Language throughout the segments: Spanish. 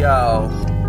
Yo,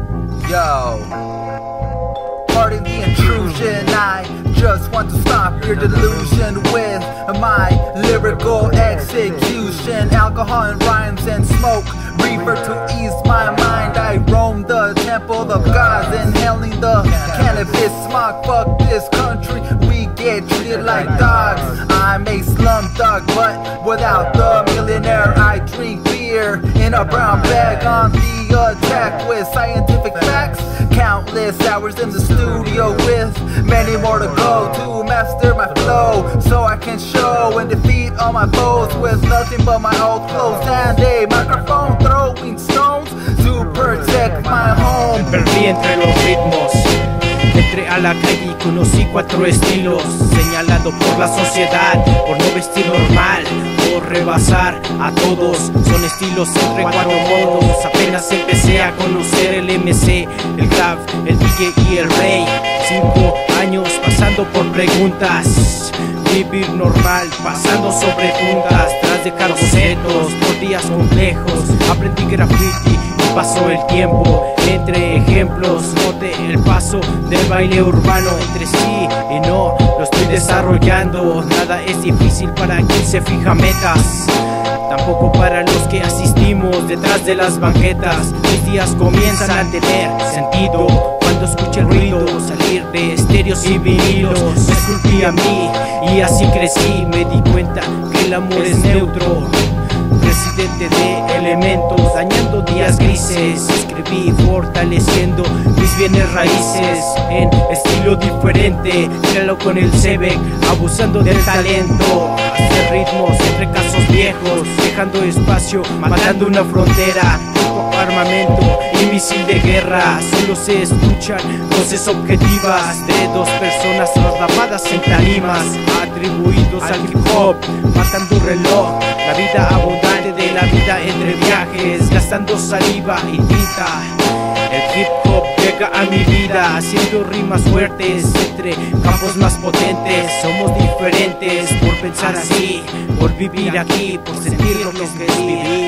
pardon the intrusion, I just want to stop your delusion with my lyrical execution. Alcohol and rhymes and smoke, reefer to ease my mind. I roam the temple of gods, inhaling the cannabis smoke. Fuck this country, we get treated like dogs. I'm a slum dog, but without the millionaire. I drink beer in a brown bag on the attack with scientific facts. Countless hours in the studio with many more to go to master my flow, so I can show and defeat all my foes with nothing but my old clothes and a microphone, throwing stones to protect my home. Me perdí entre los ritmos, entré a la calle y conocí 4 estilos, señalado por la sociedad por no vestir normal, por rebasar a todos. Son estilos entre 4 modos. Apenas empecé a conocer el MC, el grab, el DJ y el rey. 5 años pasando por preguntas, vivir normal, pasando sobre puntas, tras dejar bocetos por días complejos. Aprendí graffiti y pasó el tiempo. Entre ejemplos noté el paso del baile urbano entre sí y no lo estoy desarrollando. Nada es difícil para quien se fija metas, tampoco para los que asistimos detrás de las banquetas. Mis días comienzan a tener sentido cuando escuché el ruido salir de estéreos y vinilos. Me esculpí a mí y así crecí. Me di cuenta que el amor es neutro, residente de elementos, dañando días grises. Escribí fortaleciendo mis bienes raíces en estilo diferente. Créalo con el Sebek, abusando del talento. Hacer ritmos entre casos viejos, dejando espacio, matando una frontera. Armamento y misil de guerra. Solo se escuchan voces objetivas de 2 personas trasladadas en tarimas, atribuidos al hip hop, matando reloj. La vida abundante de la vida entre viajes, gastando saliva y tinta. El hip hop llega a mi vida, haciendo rimas fuertes entre campos más potentes. Somos diferentes por pensar así, por vivir aquí, por sentir lo que es vivir.